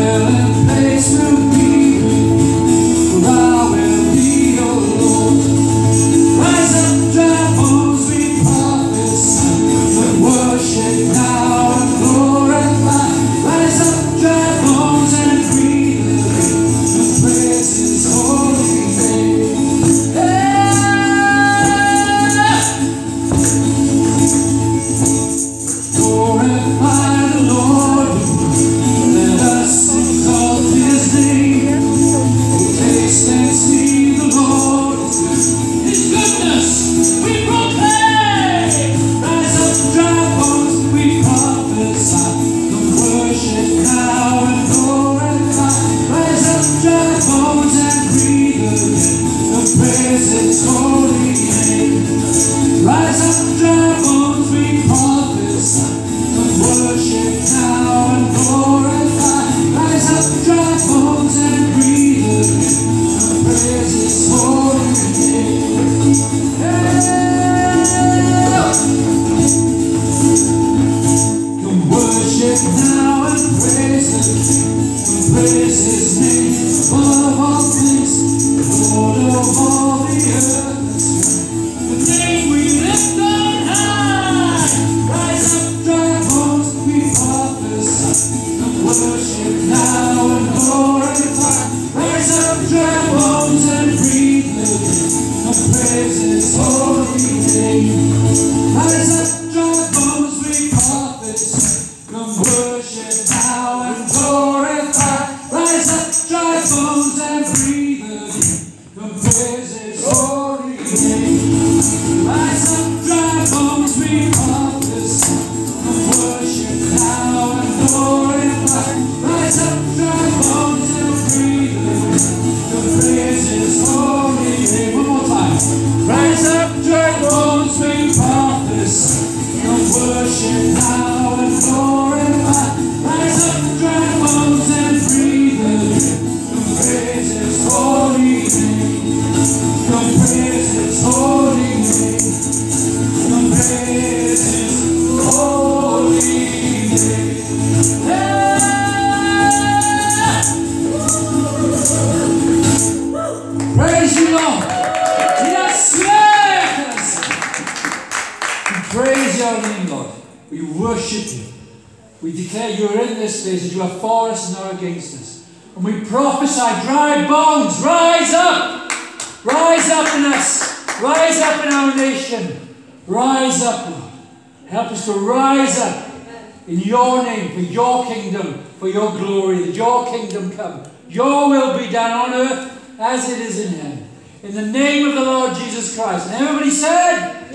For your glory, that your kingdom come. Your will be done on earth as it is in heaven. In the name of the Lord Jesus Christ. And everybody said,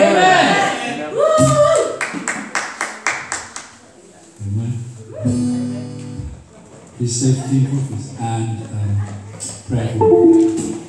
Amen. Amen. Amen. Please say 15 prophets and pray.